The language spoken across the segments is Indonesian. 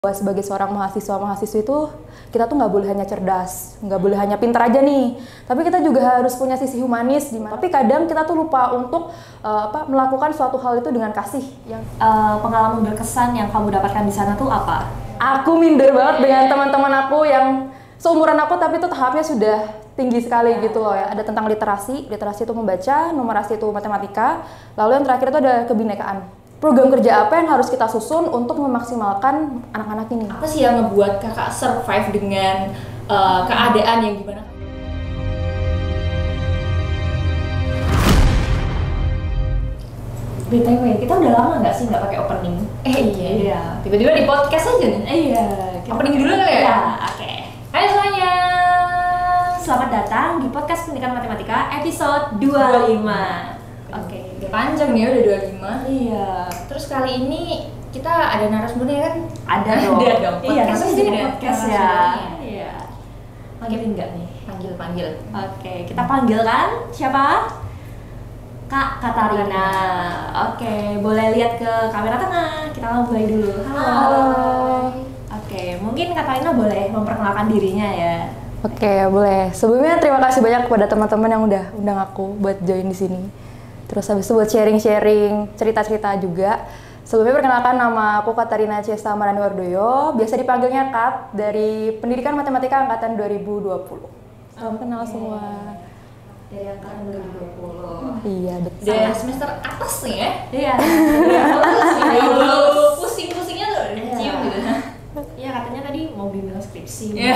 Sebagai seorang mahasiswa itu kita tuh nggak boleh hanya cerdas, nggak boleh hanya pintar aja nih, tapi kita juga harus punya sisi humanis. Tapi kadang kita tuh lupa untuk melakukan suatu hal itu dengan kasih. Pengalaman berkesan yang kamu dapatkan di sana tuh apa? Aku minder banget dengan teman-teman aku yang seumuran aku, tapi itu tahapnya sudah tinggi sekali gitu loh ya. Ada tentang literasi itu membaca, numerasi itu matematika, lalu yang terakhir itu ada kebinekaan. Program kerja apa yang harus kita susun untuk memaksimalkan anak-anak ini? Apa sih yang ngebuat kakak survive dengan keadaan yang gimana? BTW, kita udah lama nggak sih nggak pakai opening? Iya. Tiba-tiba di podcast aja nih. Iya. Opening dulu kali ya? Iya, oke. Hai semuanya. Selamat datang di podcast Pendidikan Matematika episode 25. Oke, udah panjang nih, udah 25. Iya. Terus kali ini kita ada narasumbernya kan? Ada dong. Iya, Podcast tapi pasti jadi ada podcast ya. narasumbernya. Iya. Panggilin nggak nih? Panggil. Oke, kita panggil kan? Siapa? Kak Katarina. Oke, boleh lihat ke kamera tengah. Kita mulai dulu. Halo. Oke, mungkin Katarina boleh memperkenalkan dirinya ya. Oke, boleh. Sebelumnya terima kasih banyak kepada teman-teman yang udah undang aku buat join di sini. Terus habis itu buat sharing-sharing cerita-cerita juga. Sebelumnya perkenalkan, nama aku Katarina Cesta Maraniwardoyo, biasa dipanggilnya Kat, dari Pendidikan Matematika Angkatan 2020. Salam kenal semua. Dari angkatan 2020. Iya, betul. Udah semester atas nih ya? Iya. Pusing-pusingnya tuh udah cium gitu. Iya, katanya tadi mau bimbingan skripsi. Iya.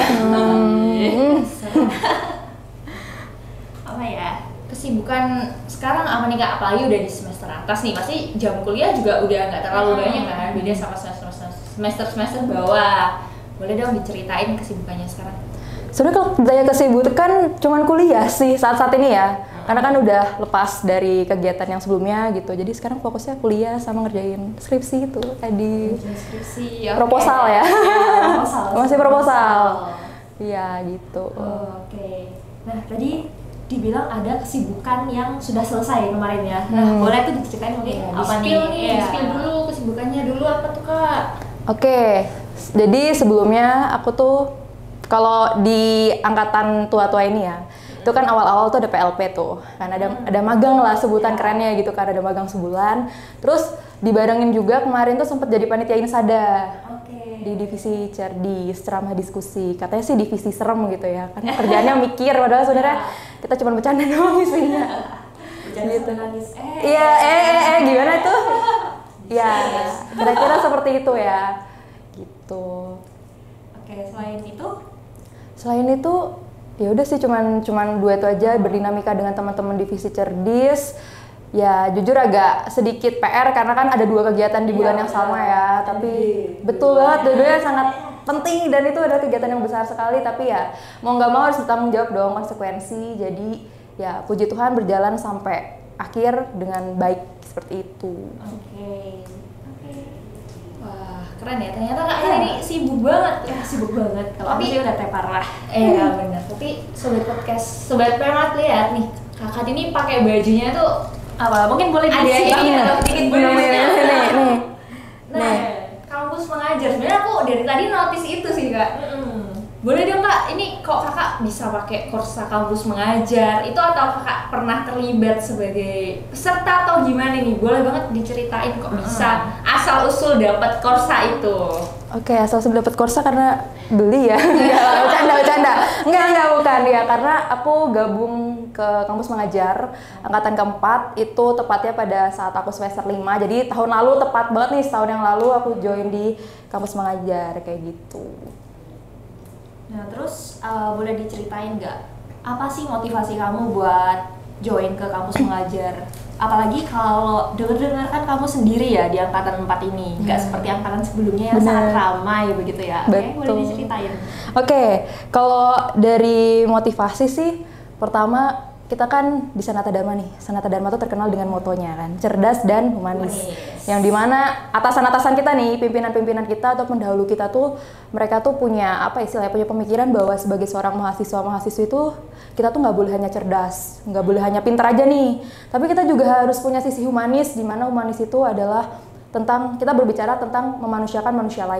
Apa ya? Kesibukan sekarang apa nih Kak? Apalagi udah di semester atas nih, pasti jam kuliah juga udah nggak terlalu banyak kan? Beda sama semester bawah. Boleh dong diceritain kesibukannya sekarang? Sebenarnya kalau daya kesibukan cuman kuliah sih saat-saat ini ya. Karena kan udah lepas dari kegiatan yang sebelumnya gitu. Jadi sekarang fokusnya kuliah sama ngerjain skripsi itu tadi. Skripsi. Proposal ya. Proposal. Masih proposal. Iya gitu. Oke. Nah, tadi dibilang ada kesibukan yang sudah selesai kemarin ya. Nah, boleh tuh diceritain mungkin apa nih? Di-spill dulu kesibukannya dulu apa tuh Kak? Oke. Jadi sebelumnya aku tuh kalau di angkatan tua-tua ini ya, itu kan awal-awal tuh ada PLP tuh, kan ada magang lah sebutan kerennya gitu kan, ada magang sebulan. Terus dibarengin juga kemarin tuh sempat jadi panitia Insada. Di divisi Cerdis, ceramah diskusi. Katanya sih divisi serem gitu ya, kan kerjaannya mikir, padahal sebenarnya kita cuma bercanda doang isinya. Gitu. Nangis. Gimana tuh? Ya, kira-kira seperti itu ya. Gitu. Oke, selain itu ya udah sih cuman dua itu aja, berdinamika dengan teman-teman divisi Cerdis. Ya jujur agak sedikit PR karena kan ada dua kegiatan di bulan yang sama ya, tapi betul banget dua-duanya sangat penting dan itu ada kegiatan yang besar sekali, tapi ya mau nggak mau harus bertanggung jawab dong konsekuensi. Jadi ya puji Tuhan berjalan sampai akhir dengan baik seperti itu. Oke. Wah, keren ya. Ternyata Kak ini sibuk banget. Ya, sibuk banget. Kalau Tapi aku sih udah parah. Iya benar. Tapi sobat Permat lihat nih, Kakak ini pakai bajunya tuh Apa? Mungkin boleh ada ini atau sedikit bonusnya. Nih. Kampus mengajar. Sebenarnya aku dari tadi notice itu sih Kak. Boleh dong Kak, ini kok Kakak bisa pakai Korsa kampus mengajar? Itu atau Kakak pernah terlibat sebagai peserta atau gimana nih? Boleh banget diceritain kok bisa asal usul dapat Korsa itu. Oke, asal usul dapat Korsa karena beli ya. Bercanda. Enggak bukan ya, karena aku gabung ke kampus mengajar angkatan keempat itu tepatnya pada saat aku semester 5. Jadi tahun lalu tepat banget nih, setahun yang lalu aku join di kampus mengajar kayak gitu. Nah, terus boleh diceritain nggak apa sih motivasi kamu buat join ke kampus mengajar? Apalagi kalau dengar kan kamu sendiri ya di angkatan 4 ini, nggak seperti angkatan sebelumnya yang sangat ramai begitu ya. Oke, boleh diceritain. Oke, kalau dari motivasi sih, pertama kita kan di Sanata Dharma nih. Sanata Dharma tuh terkenal dengan motonya kan, cerdas dan humanis. Yang dimana atasan-atasan kita nih, pimpinan-pimpinan kita atau pendahulu kita tuh, mereka tuh punya punya pemikiran bahwa sebagai seorang mahasiswa itu kita tuh nggak boleh hanya cerdas, nggak boleh hanya pintar aja nih, tapi kita juga harus punya sisi humanis, di mana humanis itu adalah tentang kita berbicara tentang memanusiakan manusia lain.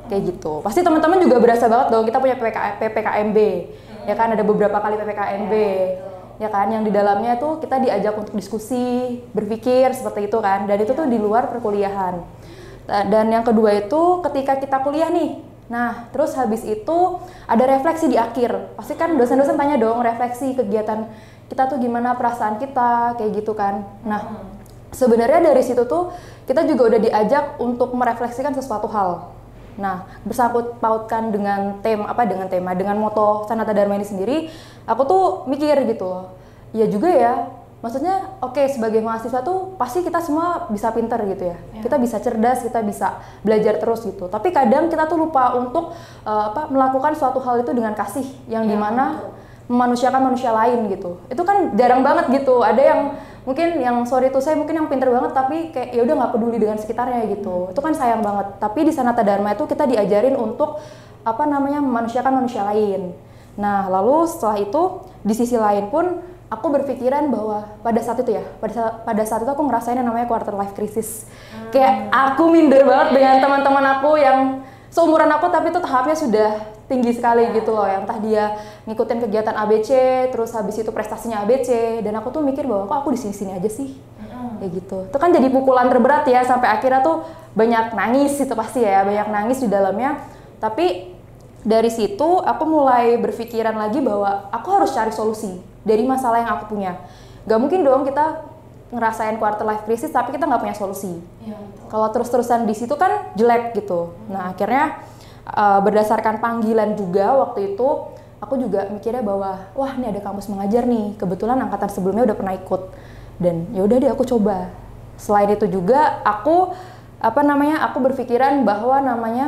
kayak gitu. Pasti teman-teman juga berasa banget dong, kita punya PPKMB, ya kan, ada beberapa kali PPKMB, ya kan, yang di dalamnya tuh kita diajak untuk diskusi, berpikir seperti itu kan, dan itu tuh di luar perkuliahan. Dan yang kedua itu ketika kita kuliah nih, nah terus habis itu ada refleksi di akhir, pasti kan dosen-dosen tanya dong refleksi kegiatan kita tuh gimana, perasaan kita, kayak gitu kan. Nah sebenarnya dari situ tuh kita juga udah diajak untuk merefleksikan sesuatu hal. Nah, bersangkut pautkan dengan dengan moto Sanata Dharma ini sendiri, aku tuh mikir gitu. Ya juga ya, maksudnya oke, sebagai mahasiswa tuh pasti kita semua bisa pinter gitu ya. Kita bisa cerdas, kita bisa belajar terus gitu. Tapi kadang kita tuh lupa untuk melakukan suatu hal itu dengan kasih yang dimana memanusiakan manusia lain gitu. Itu kan jarang banget gitu. Ada yang mungkin yang sorry to say mungkin yang pinter banget tapi kayak ya udah nggak peduli dengan sekitarnya gitu. Itu kan sayang banget. Tapi di Sanata Dharma itu kita diajarin untuk memanusiakan manusia lain. Nah, lalu setelah itu di sisi lain pun aku berpikiran bahwa pada saat itu ya, pada saat itu aku ngerasain yang namanya quarter life crisis. Kayak aku minder banget dengan teman-teman aku yang seumuran aku tapi itu tahapnya sudah tinggi sekali gitu loh, yang entah dia ngikutin kegiatan ABC, terus habis itu prestasinya ABC, dan aku tuh mikir bahwa kok aku di sini-sini aja sih, kayak gitu. Itu kan jadi pukulan terberat ya, sampai akhirnya tuh banyak nangis itu pasti ya, banyak nangis di dalamnya. Tapi dari situ aku mulai berpikiran lagi bahwa aku harus cari solusi dari masalah yang aku punya. Gak mungkin dong kita ngerasain quarter life crisis tapi kita nggak punya solusi. Kalau terus-terusan di situ kan jelek gitu. Nah akhirnya berdasarkan panggilan juga waktu itu aku juga mikirnya bahwa wah ini ada kampus mengajar nih, kebetulan angkatan sebelumnya udah pernah ikut, dan ya udah deh aku coba. Selain itu juga aku aku berpikiran bahwa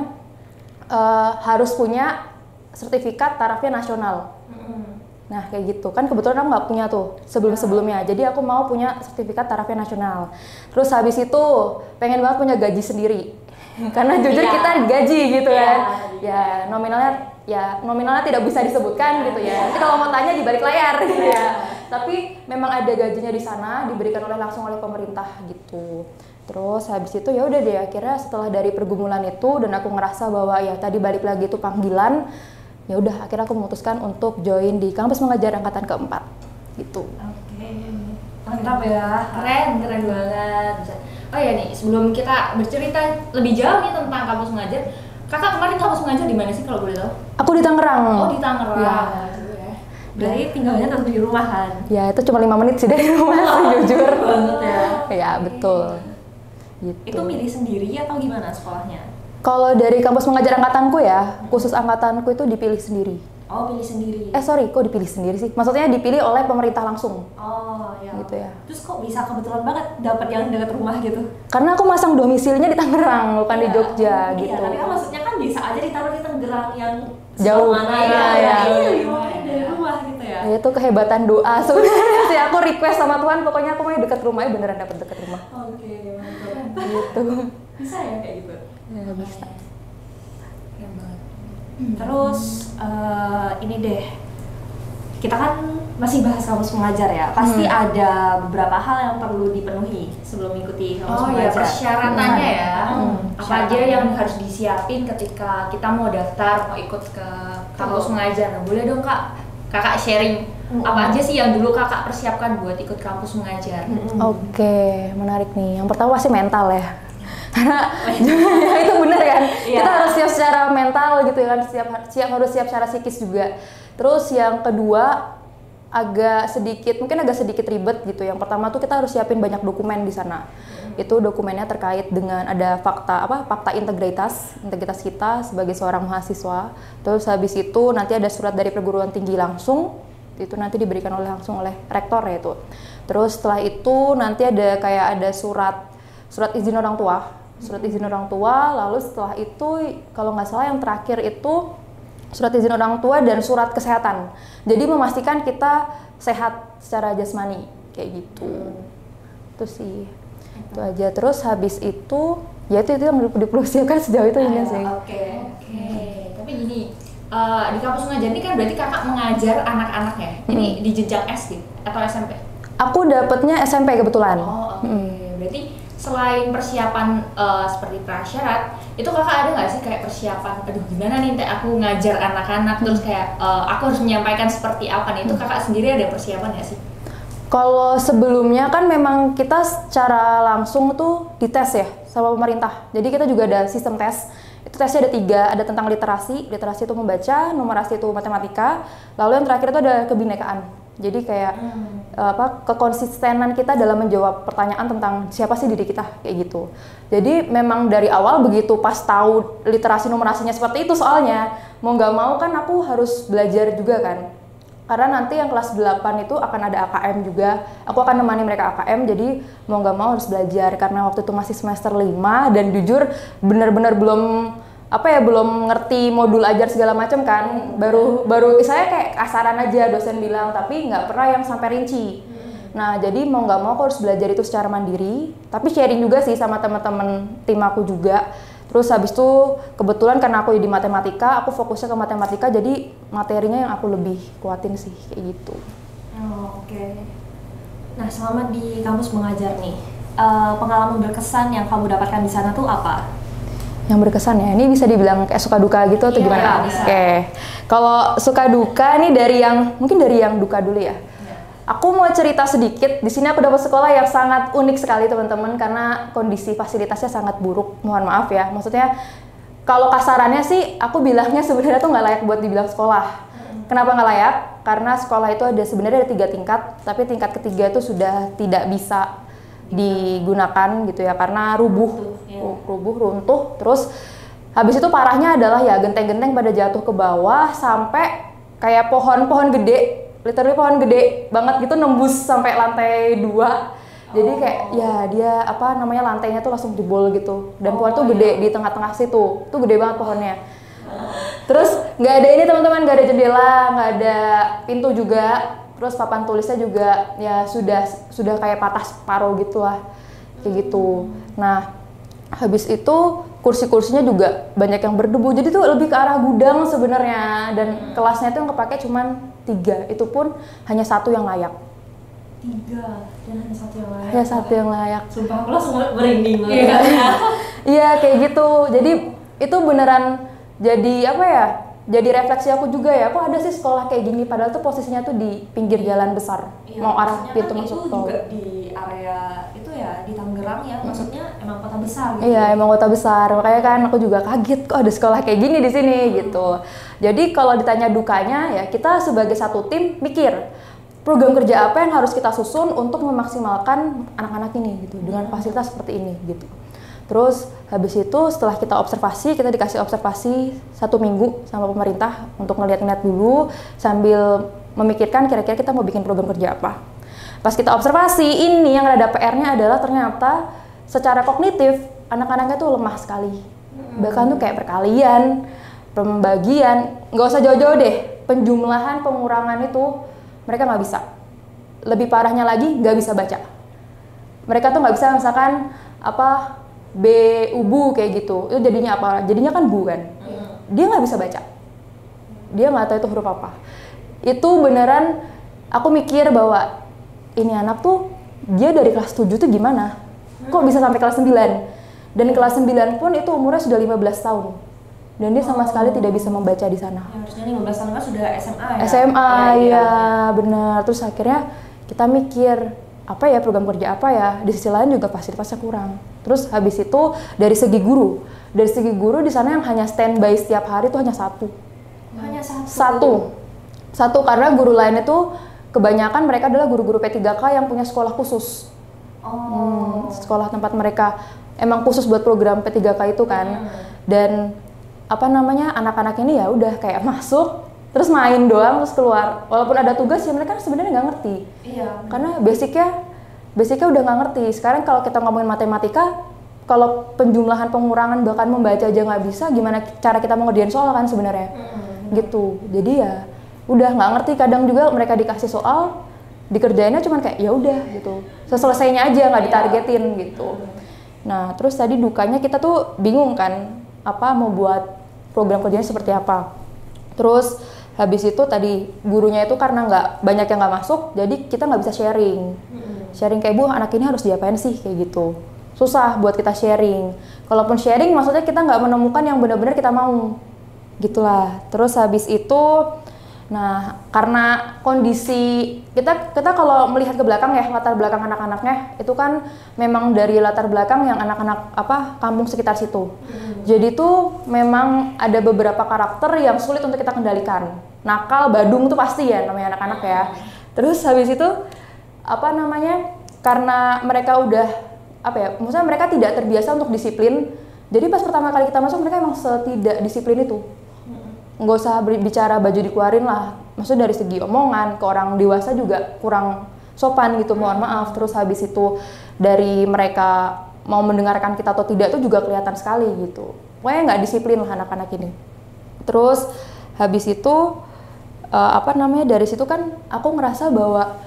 harus punya sertifikat tarafnya nasional. Nah kayak gitu kan, kebetulan aku nggak punya tuh sebelumnya, jadi aku mau punya sertifikat tarafnya nasional. Terus habis itu pengen banget punya gaji sendiri. Karena jujur kita digaji gitu kan, ya nominalnya tidak bisa disebutkan gitu ya. Nanti kalau mau tanya di balik layar gitu ya. Tapi memang ada gajinya di sana, diberikan langsung oleh pemerintah gitu. Terus habis itu ya udah deh, akhirnya setelah dari pergumulan itu dan aku ngerasa bahwa ya tadi balik lagi itu panggilan, ya udah akhirnya aku memutuskan untuk join di kampus mengajar angkatan keempat gitu. Oke, mantap ya, keren banget. Oh ya nih, sebelum kita bercerita lebih jauh nih tentang kampus mengajar, kakak kemarin kampus mengajar di mana sih kalau boleh tahu? Aku di Tangerang. Oh di Tangerang. Ya. Berarti tinggalnya tentu di rumah kan? Ya itu cuma 5 menit sih dari rumah sih jujur. Banget ya. Ya betul. Gitu. Itu milih sendiri atau gimana sekolahnya? Kalau dari kampus mengajar angkatanku ya, khusus angkatanku itu dipilih sendiri. Oh, pilih sendiri. Kok dipilih sendiri sih? Maksudnya dipilih oleh pemerintah langsung. Oh, ya. Gitu ya. Terus kok bisa kebetulan banget dapat yang dekat rumah gitu? Karena aku masang domisilinya di Tangerang, bukan di Jogja gitu. Iya, tapi kan maksudnya kan bisa aja ditaruh di Tangerang yang jauh mana ya. Iya, dari rumah gitu ya. Ya itu kehebatan doa sebenarnya sih. Aku request sama Tuhan, pokoknya aku mau dekat rumahnya, beneran dapat dekat rumah. Oke, mantap. Gitu. Bisa ya kayak gitu? Ya bisa. Terus ini deh, kita kan masih bahas kampus mengajar ya. Pasti ada beberapa hal yang perlu dipenuhi sebelum mengikuti kampus mengajar. Oh ya, persyaratannya ya. Apa aja yang Syaratnya. harus disiapin ketika kita mau daftar, mau ikut ke kampus mengajar? Nah, boleh dong kakak sharing apa aja sih yang dulu kakak persiapkan buat ikut kampus mengajar? Oke, menarik nih. Yang pertama pasti mental ya. Karena itu benar kan, kita harus siap secara mental gitu kan, harus siap secara psikis juga. Terus yang kedua mungkin agak sedikit ribet gitu. Yang pertama tuh kita harus siapin banyak dokumen di sana. Itu dokumennya terkait dengan ada fakta integritas kita sebagai seorang mahasiswa. Terus habis itu nanti ada surat dari perguruan tinggi langsung, itu nanti diberikan langsung oleh rektor ya itu. Terus setelah itu nanti ada surat izin orang tua, lalu setelah itu kalau nggak salah yang terakhir itu surat izin orang tua dan surat kesehatan. Jadi memastikan kita sehat secara jasmani kayak gitu. Itu sih. Itu aja. Terus habis itu ya itu yang dipersiapkan sejauh itu ini sih. Oke. Tapi gini, di kampus mengajar ini kan berarti kakak mengajar anak-anak ya? Ini di jenjang SD atau SMP? Aku dapetnya SMP kebetulan. Oh, oke. Berarti selain persiapan seperti prasyarat, Itu kakak ada nggak sih kayak persiapan, aduh gimana nih aku ngajar anak-anak terus kayak aku harus menyampaikan seperti apa nih, itu kakak sendiri ada persiapan nggak sih? Kalau sebelumnya kan memang kita secara langsung tuh dites ya sama pemerintah. Jadi kita juga ada sistem tes. Itu tesnya ada 3, ada tentang literasi itu membaca, numerasi itu matematika, lalu yang terakhir itu ada kebinekaan. Jadi kayak kekonsistenan kita dalam menjawab pertanyaan tentang siapa sih diri kita, kayak gitu. Jadi memang dari awal begitu pas tahu literasi numerasinya seperti itu, soalnya mau nggak mau kan aku harus belajar juga kan. Karena nanti yang kelas 8 itu akan ada AKM juga. Aku akan nemani mereka AKM, jadi mau nggak mau harus belajar. Karena waktu itu masih semester 5 dan jujur benar-benar belum ngerti modul ajar segala macam kan. Baru saya kayak kasaran aja dosen bilang, tapi nggak pernah yang sampai rinci. Nah, jadi mau nggak mau aku harus belajar itu secara mandiri, tapi sharing juga sih sama teman-teman tim aku juga. Terus habis itu kebetulan karena aku di matematika, aku fokusnya ke matematika, jadi materinya yang aku lebih kuatin sih, kayak gitu. Oke. Nah, selama di kampus mengajar nih, pengalaman berkesan yang kamu dapatkan di sana tuh apa? Yang berkesan ya, ini bisa dibilang kayak suka duka gitu atau gimana? Oke. Kalau suka duka nih mungkin dari yang duka dulu ya. Aku mau cerita sedikit. Di sini aku dapat sekolah yang sangat unik sekali teman-teman, karena kondisi fasilitasnya sangat buruk. Mohon maaf ya. Maksudnya kalau kasarannya sih aku bilangnya sebenarnya tuh nggak layak buat dibilang sekolah. Kenapa nggak layak? Karena sekolah itu sebenarnya ada 3 tingkat, tapi tingkat ketiga itu sudah tidak bisa digunakan gitu ya, karena runtuh. Terus habis itu parahnya adalah ya genteng-genteng pada jatuh ke bawah sampai kayak pohon-pohon gede. Literally pohon gede banget gitu nembus sampai lantai 2. Jadi kayak ya dia lantainya tuh langsung jebol gitu. Dan pohon tuh gede di tengah-tengah situ. Tuh gede banget pohonnya. Terus nggak ada ini teman-teman, nggak ada jendela, nggak ada pintu juga. Terus papan tulisnya juga ya sudah kayak patah separuh gitu lah. Kayak gitu. Nah, habis itu kursi-kursinya juga banyak yang berdebu. Jadi tuh lebih ke arah gudang sebenarnya, dan kelasnya tuh yang kepake cuman 3, itu pun hanya 1 yang layak. 3 dan hanya 1 yang layak. Ya 1 yang layak. Sumpah aku langsung merinding banget. Iya kayak gitu. Jadi itu beneran jadi jadi refleksi aku juga ya. Kok ada sih sekolah kayak gini? Padahal tuh posisinya tuh di pinggir jalan besar, mau arah pintu kan masuk itu tol. juga di area itu ya, di Tangerang ya. Maksudnya emang kota besar gitu. Iya, emang kota besar. Makanya kan aku juga kaget kok ada sekolah kayak gini di sini gitu. Jadi kalau ditanya dukanya ya, kita sebagai satu tim mikir program kerja apa yang harus kita susun untuk memaksimalkan anak-anak ini gitu dengan fasilitas seperti ini gitu. Terus habis itu setelah kita dikasih observasi 1 minggu sama pemerintah untuk ngeliat-ngeliat dulu sambil memikirkan kira-kira kita mau bikin program kerja apa. Pas kita observasi, ini yang ada PR-nya adalah ternyata secara kognitif anak-anaknya tuh lemah sekali. Bahkan tuh kayak perkalian, pembagian, nggak usah jauh-jauh deh, penjumlahan, pengurangan itu mereka nggak bisa. Lebih parahnya lagi, nggak bisa baca. Mereka tuh nggak bisa misalkan B, U, kayak gitu. Itu jadinya apa? Jadinya kan bu kan. Dia nggak bisa baca. Dia nggak tahu itu huruf apa. Itu beneran aku mikir bahwa ini anak tuh dia dari kelas 7 tuh gimana? Kok bisa sampai kelas 9? Dan kelas 9 pun itu umurnya sudah 15 tahun. Dan dia sama sekali tidak bisa membaca di sana. Ya, harusnya 15 tahun kan sudah SMA ya? SMA, ya benar. Terus akhirnya kita mikir, program kerja apa ya? Di sisi lain juga fasilitasnya kurang. Terus habis itu dari segi guru di sana yang hanya standby setiap hari itu hanya 1. Hanya 1? Satu karena guru lain itu kebanyakan mereka adalah guru-guru P3K yang punya sekolah khusus. Sekolah tempat mereka emang khusus buat program P3K itu kan. Dan anak-anak ini ya udah kayak masuk terus main doang terus keluar. Walaupun ada tugas ya mereka sebenarnya nggak ngerti. Iya. Karena basicnya udah nggak ngerti. Sekarang kalau kita ngomongin matematika, kalau penjumlahan, pengurangan, bahkan membaca aja nggak bisa, gimana cara kita mau ngerjain soal kan sebenarnya? Gitu. Jadi ya udah nggak ngerti. Kadang juga mereka dikasih soal, dikerjainnya cuman kayak ya udah gitu. Selesainya aja nggak ditargetin gitu. Nah terus tadi dukanya kita tuh bingung kan, mau buat program kerjanya seperti apa. Terus habis itu tadi gurunya itu karena banyak yang nggak masuk, jadi kita nggak bisa sharing kayak Bu anak ini harus diapain sih kayak gitu. susah buat kita sharing. Kalaupun sharing maksudnya kita nggak menemukan yang benar-benar kita mau, gitulah. Terus habis itu, nah karena kondisi kita kalau melihat ke belakang ya, latar belakang anak-anaknya itu kan memang dari latar belakang yang anak-anak kampung sekitar situ. Jadi tuh memang ada beberapa karakter yang sulit untuk kita kendalikan. Nakal, badung tuh pasti ya namanya anak-anak ya. Terus habis itu karena mereka udah maksudnya mereka tidak terbiasa untuk disiplin. Jadi pas pertama kali kita masuk mereka emang setidak disiplin itu. Nggak usah bicara baju dikeluarin lah, maksudnya dari segi omongan ke orang dewasa juga kurang sopan gitu, mohon maaf. Terus habis itu dari mereka mau mendengarkan kita atau tidak itu juga kelihatan sekali gitu, pokoknya nggak disiplin lah anak-anak ini. Terus habis itu dari situ kan aku ngerasa bahwa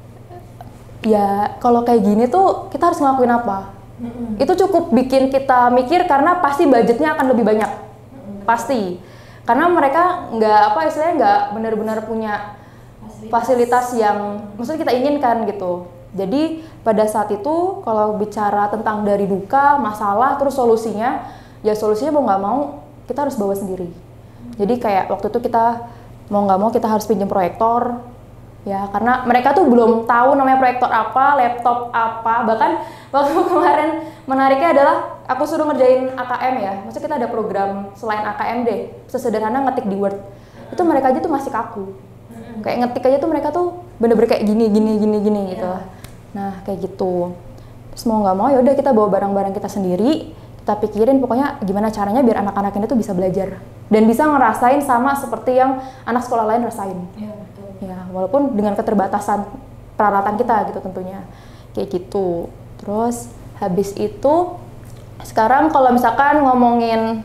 ya kalau kayak gini tuh kita harus ngelakuin apa. Itu cukup bikin kita mikir karena pasti budgetnya akan lebih banyak, pasti. Karena mereka nggak benar-benar punya fasilitas yang maksudnya kita inginkan gitu. Jadi pada saat itu kalau bicara tentang dari duka, masalah, terus solusinya mau nggak mau kita harus bawa sendiri. Jadi kayak waktu itu kita mau nggak mau kita harus pinjam proyektor, ya karena mereka tuh belum tahu namanya proyektor apa, laptop apa. Bahkan waktu kemarin menariknya adalah aku suruh ngerjain AKM ya, maksudnya kita ada program selain AKM deh, sesederhana ngetik di Word. Itu mereka aja tuh masih kaku, kayak ngetik aja tuh mereka tuh bener-bener kayak gini gitu lah. Nah kayak gitu. Terus mau nggak mau ya udah kita bawa barang-barang kita sendiri, kita pikirin pokoknya gimana caranya biar anak-anak ini tuh bisa belajar dan bisa ngerasain sama seperti yang anak sekolah lain rasain. Iya, betul. Ya walaupun dengan keterbatasan peralatan kita gitu tentunya, kayak gitu. Terus habis itu sekarang kalau misalkan ngomongin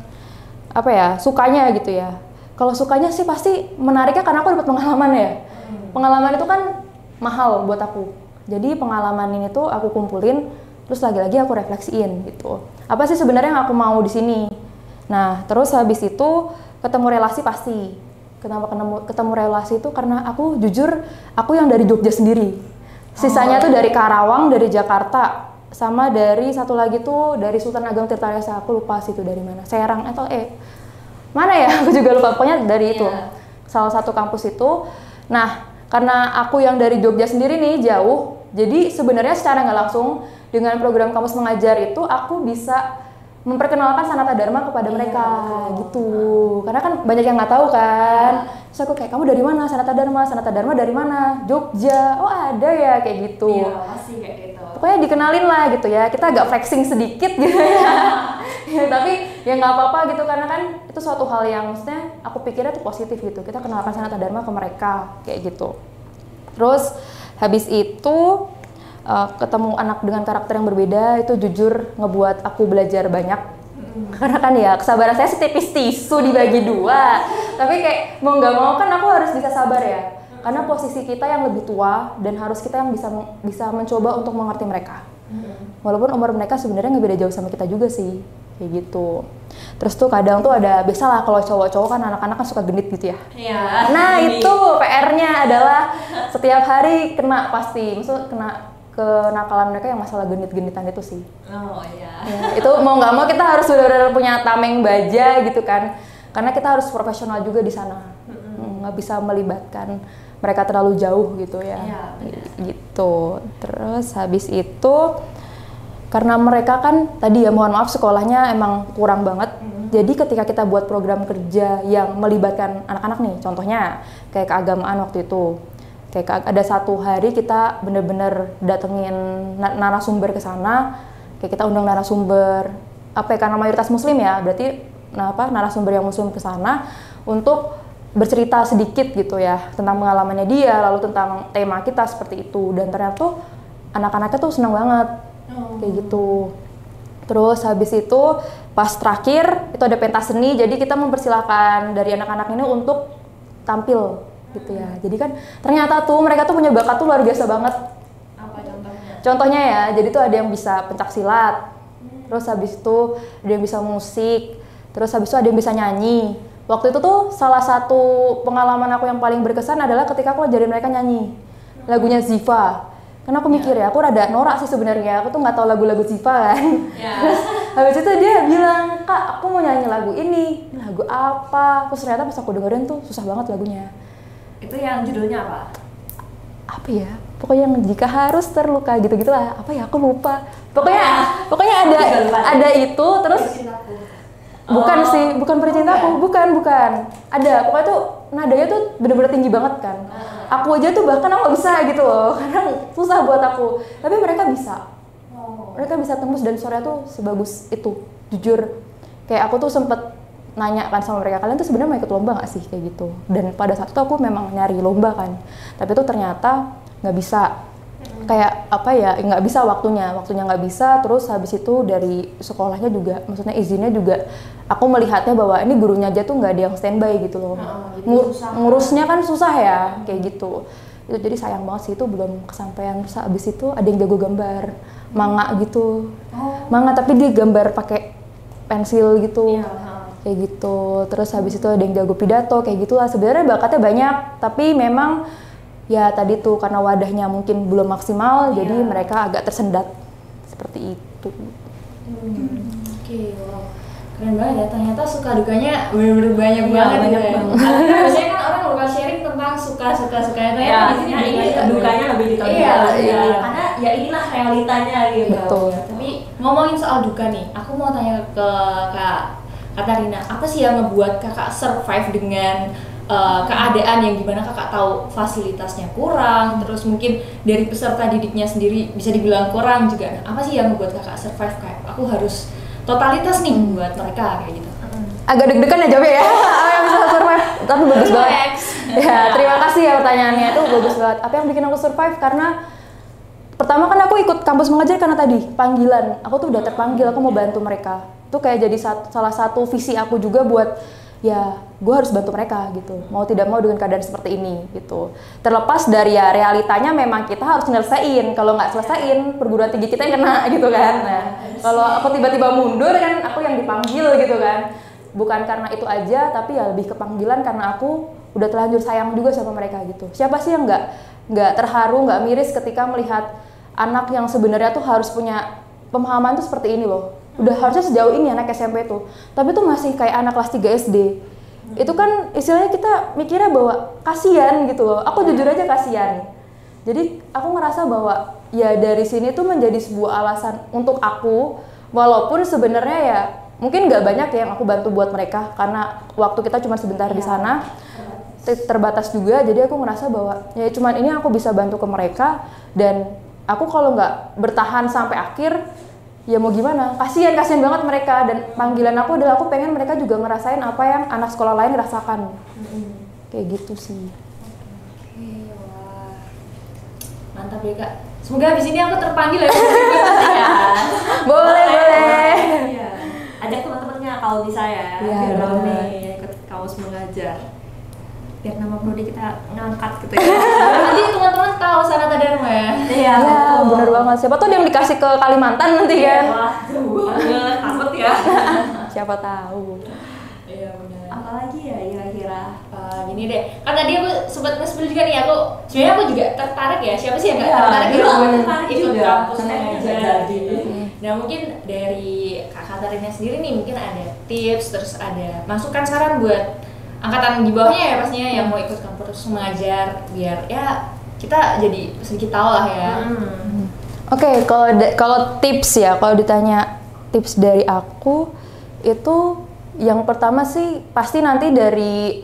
sukanya gitu ya. Kalau sukanya sih pasti menariknya karena aku dapat pengalaman ya. Pengalaman itu kan mahal buat aku. Jadi pengalaman ini tuh aku kumpulin, terus lagi-lagi aku refleksiin gitu. Apa sih sebenarnya yang aku mau di sini? Nah, terus habis itu ketemu relasi pasti. Kenapa ketemu relasi itu karena aku jujur aku yang dari Jogja sendiri. Sisanya tuh dari Karawang, dari Jakarta, sama dari satu lagi tuh dari Sultan Ageng Tirtayasa. Aku lupa sih itu dari mana. Serang atau mana ya? Aku juga lupa. Pokoknya dari itu. Salah satu kampus itu. Nah, karena aku yang dari Jogja sendiri nih jauh. Jadi sebenarnya secara nggak langsung dengan program kampus mengajar itu aku bisa memperkenalkan Sanata Dharma kepada mereka gitu. Karena kan banyak yang nggak tahu kan. Terus aku kayak, kamu dari mana? Sanata Dharma dari mana? Jogja. Oh ada ya kayak gitu. Iya, pasti kayak gitu. Pokoknya dikenalin lah gitu ya. Kita agak flexing sedikit gitu ya. Ya tapi ya nggak apa-apa gitu karena kan itu suatu hal yang maksudnya aku pikirnya tuh positif gitu. Kita kenalkan Sanata Dharma ke mereka kayak gitu. Terus habis itu ketemu anak dengan karakter yang berbeda itu jujur ngebuat aku belajar banyak. Karena kan ya kesabaran saya setipis tisu dibagi dua. Tapi kayak mau nggak mau kan aku harus bisa sabar ya. Karena posisi kita yang lebih tua dan harus kita yang bisa mencoba untuk mengerti mereka. Walaupun umur mereka sebenarnya nggak beda jauh sama kita juga sih. Kayak gitu. Terus tuh kadang tuh ada, biasalah kalau cowok-cowok kan anak-anak kan suka genit gitu ya. Iya. Nah itu PR-nya adalah setiap hari kena pasti. Maksudnya kena kenakalan mereka yang masalah genit-genitan itu sih. Oh iya. Ya, itu mau nggak mau kita harus benar-benar punya tameng baja gitu kan. Karena kita harus profesional juga di sana. Nggak bisa melibatkan mereka terlalu jauh gitu ya. Iya, gitu. Terus habis itu karena mereka kan tadi ya mohon maaf sekolahnya emang kurang banget. Jadi ketika kita buat program kerja yang melibatkan anak-anak nih, contohnya kayak keagamaan waktu itu. Kayak ada satu hari kita bener-bener datengin narasumber ke sana. Kayak kita undang narasumber karena mayoritas muslim ya, berarti narasumber yang muslim ke sana untuk bercerita sedikit gitu ya tentang pengalamannya dia, lalu tentang tema kita seperti itu. Dan ternyata tuh anak-anaknya tuh senang banget. Kayak gitu. Terus habis itu pas terakhir itu ada pentas seni, jadi kita mempersilahkan dari anak-anak ini untuk tampil gitu ya. Jadi kan ternyata tuh mereka tuh punya bakat tuh luar biasa banget. Apa contohnya? Contohnya ya, jadi tuh ada yang bisa pencak silat, terus habis itu ada yang bisa musik, terus habis itu ada yang bisa nyanyi. Waktu itu tuh salah satu pengalaman aku yang paling berkesan adalah ketika aku ngajarin mereka nyanyi lagunya Ziva. Karena aku mikir ya, aku rada norak sih sebenarnya. Aku tuh nggak tahu lagu-lagu Ziva kan. Habis itu dia bilang, "Kak, aku mau nyanyi lagu ini." Lagu apa? Terus ternyata pas aku dengerin tuh susah banget lagunya. Itu yang judulnya apa? Apa ya? Pokoknya yang jika harus terluka gitu-gitulah. Apa ya? Aku lupa. Pokoknya ada itu terus bukan sih, bukan Percintaku, bukan. Ada, pokoknya tuh nadanya tuh bener-bener tinggi banget kan. Aku aja tuh bahkan aku nggak bisa gitu loh, karena susah buat aku. Tapi mereka bisa. Mereka bisa tembus dan suaranya tuh sebagus itu. Jujur, kayak aku tuh sempet nanya kan sama mereka, kalian tuh sebenarnya mau ikut lomba nggak sih kayak gitu. Dan pada saat itu aku memang nyari lomba kan, tapi tuh ternyata nggak bisa. Kayak apa ya, nggak bisa waktunya nggak bisa. Terus habis itu dari sekolahnya juga, maksudnya izinnya juga aku melihatnya bahwa ini gurunya aja tuh nggak ada yang standby gitu loh. Ngurusnya kan susah ya kayak gitu. Itu jadi sayang banget sih, itu belum kesampaian. Terus habis itu ada yang jago gambar manga gitu. Manga tapi dia gambar pakai pensil gitu. Kayak gitu. Terus habis itu ada yang jago pidato kayak gitulah. Sebenarnya bakatnya banyak, tapi memang ya tadi tuh karena wadahnya mungkin belum maksimal, jadi mereka agak tersendat seperti itu. Oke, wow. Keren banget ya, ternyata suka dukanya bener-bener banyak banget gitu ya. Biasanya kan orang bakal sharing tentang suka-sukanya, Biasanya ini dukanya lebih ditampilkan. Karena ya inilah realitanya gitu. Betul. Tapi ngomongin soal duka nih, aku mau tanya ke Kak Katarina, apa sih yang ngebuat kakak survive dengan keadaan yang dimana kakak tahu fasilitasnya kurang, terus mungkin dari peserta didiknya sendiri bisa dibilang kurang juga. Nah, apa sih yang membuat kakak survive kayak aku harus totalitas nih buat mereka kayak gitu? Agak deg-degan ya jawabnya ya. Apa yang bisa survive? Tapi bagus banget. Ya, terima kasih ya pertanyaannya, itu bagus banget. Apa yang bikin aku survive? Karena pertama kan aku ikut kampus mengajar karena tadi panggilan. Aku tuh udah terpanggil, aku mau bantu mereka. Itu kayak jadi salah satu visi aku juga buat ya gue harus bantu mereka gitu, mau tidak mau dengan keadaan seperti ini gitu. Terlepas dari ya realitanya memang kita harus nyelesain, kalau nggak selesaiin perguruan tinggi kita yang kena gitu kan. Nah kalau aku tiba-tiba mundur kan aku yang dipanggil gitu kan, bukan karena itu aja tapi ya lebih ke panggilan karena aku udah terlanjur sayang juga sama mereka gitu. Siapa sih yang nggak terharu, nggak miris ketika melihat anak yang sebenarnya tuh harus punya pemahaman tuh seperti ini loh. Udah harusnya sejauh ini anak SMP tuh, tapi tuh masih kayak anak kelas 3 SD. Itu kan istilahnya kita mikirnya bahwa kasihan gitu loh. Aku jujur aja kasihan. Jadi aku ngerasa bahwa ya dari sini tuh menjadi sebuah alasan untuk aku, walaupun sebenarnya ya mungkin nggak banyak yang aku bantu buat mereka karena waktu kita cuma sebentar di sana, terbatas juga. Jadi aku ngerasa bahwa ya cuman ini aku bisa bantu ke mereka, dan aku kalau nggak bertahan sampai akhir ya mau gimana, kasihan banget mereka. Dan panggilan aku adalah aku pengen mereka juga ngerasain apa yang anak sekolah lain rasakan. Kayak gitu sih. Oke, wah. Mantap ya Kak. Semoga abis ini aku terpanggil ya. Boleh. Iya. Ajak teman-temannya kalau bisa ya. Iya, Biar rame bener. ikut kampus mengajar. Biar nama prodi kita ngangkat gitu ya. Nanti teman-teman tahu Sanata Dharma ya. Iya, Ya, bener banget. Siapa tuh yang dikasih ke Kalimantan nanti kan? Wah, jauh banget. Takut ya. Siapa tahu. Iya benar. Apalagi ya kira-kira? Gini deh, kan tadi aku sempat nge-spill juga nih, sebenarnya aku juga tertarik ya, siapa sih yang nggak Iya, tertarik iya, gitu tertarik ikut juga. kampus Saya mengajar jadi. Nah mungkin dari Kak Katarina sendiri nih mungkin ada tips, terus ada masukan saran buat angkatan di bawahnya ya pastinya yang mau ikut kampus mengajar, biar ya kita jadi sedikit tahu lah ya. Oke, kalau tips ya, kalau ditanya tips dari aku itu yang pertama sih pasti nanti dari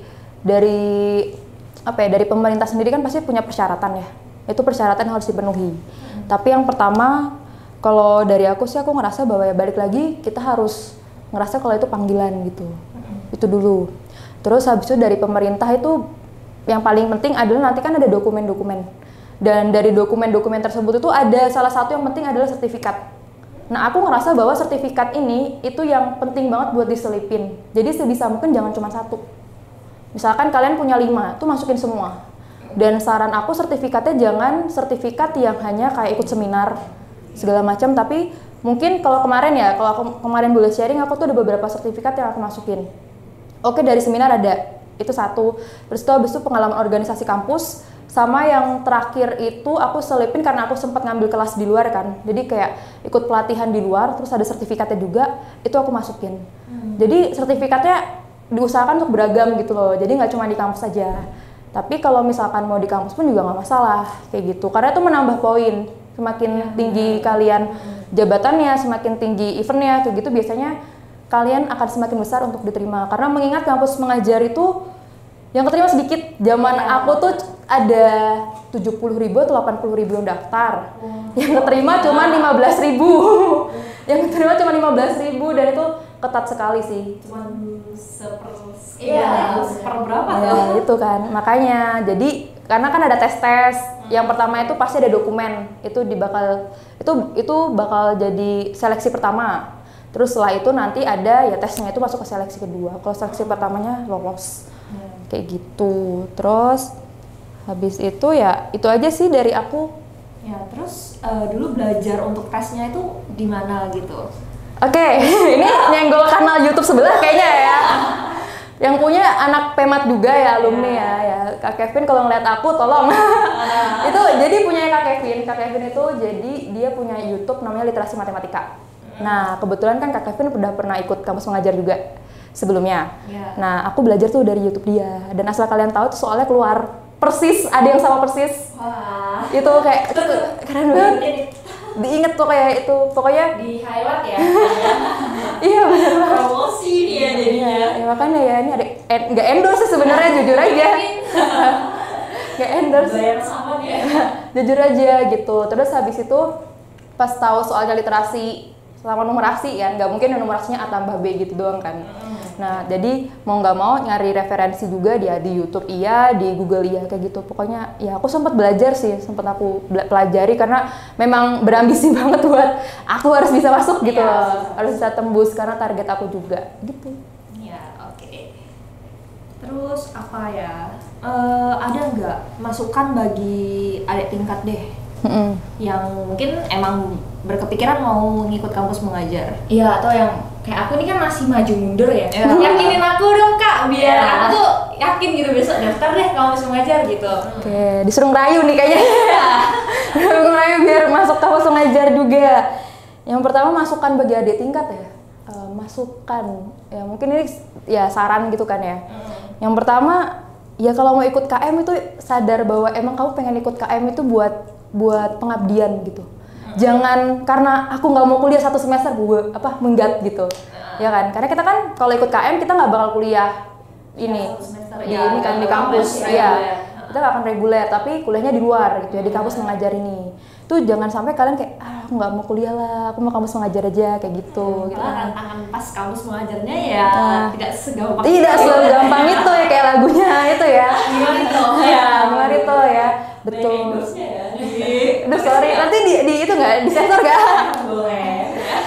apa ya, dari pemerintah sendiri kan pasti punya persyaratan ya. Itu persyaratan yang harus dipenuhi. Tapi yang pertama kalau dari aku sih aku ngerasa bahwa ya balik lagi kita harus ngerasa kalau itu panggilan gitu. Itu dulu. Terus habis itu dari pemerintah itu yang paling penting adalah nanti kan ada dokumen-dokumen. Dan dari dokumen-dokumen tersebut itu ada salah satu yang penting adalah sertifikat. Nah aku ngerasa bahwa sertifikat ini itu yang penting banget buat diselipin. Jadi sebisa mungkin jangan cuma satu. Misalkan kalian punya 5, tuh masukin semua. Dan saran aku sertifikatnya jangan sertifikat yang hanya kayak ikut seminar segala macam, tapi mungkin kalau kemarin ya, kalau aku kemarin boleh sharing, aku tuh ada beberapa sertifikat yang aku masukin. Oke, dari seminar ada, itu satu. Terus itu habis itu pengalaman organisasi kampus, Sama yang terakhir itu aku selipin karena aku sempat ngambil kelas di luar kan. Jadi kayak ikut pelatihan di luar, terus ada sertifikatnya juga, itu aku masukin. Jadi sertifikatnya diusahakan untuk beragam gitu loh. Jadi nggak cuma di kampus saja. Tapi kalau misalkan mau di kampus pun juga nggak masalah kayak gitu. Karena itu menambah poin. Semakin tinggi kalian jabatannya, semakin tinggi eventnya, kayak gitu biasanya kalian akan semakin besar untuk diterima. Karena mengingat kampus mengajar itu yang keterima sedikit. Zaman aku tuh ada 70.000 atau 80.000 yang daftar. Yang keterima cuma 15.000. Yang keterima cuma 15.000 dan itu ketat sekali sih. Cuman seper berapa Ya, tuh? itu kan. Makanya jadi karena kan ada tes-tes. Yang pertama itu pasti ada dokumen. Itu bakal jadi seleksi pertama. Terus setelah itu nanti ada ya tesnya itu masuk ke seleksi kedua. Kalau seleksi pertamanya lolos. Kayak gitu. Terus habis itu ya itu aja sih dari aku. Ya, terus dulu belajar untuk tesnya itu di mana gitu? Oke, ini nyenggol kanal YouTube sebelah kayaknya ya. Yang punya anak pemat juga ya, alumni ya. Kak Kevin kalau ngeliat aku tolong. Itu jadi punya Kak Kevin. Kak Kevin itu jadi dia punya YouTube namanya Literasi Matematika. Nah, kebetulan kan Kak Kevin udah pernah ikut kampus mengajar juga sebelumnya. Nah, aku belajar tuh dari YouTube dia. Dan asal kalian tahu tuh soalnya keluar persis, ada yang sama persis. Wah. Itu kayak itu keren banget. Diinget tuh kayak itu. Pokoknya di highlight ya. iya bener banget. Promosi dia jadinya. Ya makanya ya ini ada nggak endorse sih sebenarnya jujur aja. Nggak endorse. Bayar sama dia. Jujur aja gitu. Terus habis itu pas tahu soalnya literasi sama numerasi ya, nggak mungkin numerasinya A tambah B gitu doang kan. Nah jadi mau nggak mau nyari referensi juga dia di YouTube iya, di Google iya kayak gitu. Pokoknya ya aku sempat belajar sih, sempat aku pelajari karena memang berambisi banget buat aku harus bisa masuk gitu loh, harus bisa tembus karena target aku juga gitu. Ya, oke. Terus apa ya? Ada nggak masukan bagi adik tingkat deh? Yang mungkin emang berkepikiran mau ngikut kampus mengajar. Iya, atau yang kayak aku ini kan masih maju mundur ya. Yakinin aku dong Kak, biar aku tuh yakin gitu besok daftar deh kampus mengajar gitu. Oke, disuruh ngerayu nih kayaknya. Disuruh ngerayu biar masuk kampus mengajar juga. Yang pertama masukan bagi adik tingkat ya. Masukan ya mungkin ini ya saran gitu kan ya. Yang pertama ya kalau mau ikut KM itu sadar bahwa emang kamu pengen ikut KM itu buat pengabdian gitu. Jangan karena aku nggak mau kuliah 1 semester gue menggat gitu. Ya kan? Karena kita kan kalau ikut KM kita nggak bakal kuliah ini ini kan di kampus ya. Kita nggak akan reguler tapi kuliahnya di luar gitu ya, di kampus mengajar ini. Tuh jangan sampai kalian kayak aku nggak mau kuliah lah, aku mau kampus mengajar aja kayak gitu. Gitu kan. Tantangan pas kampus mengajarnya ya tidak segampang itu ya kayak lagunya itu ya. Gimana itu? Gimana itu ya. Betul. Aduh sorry, nanti di itu nggak disensor nggak? Boleh.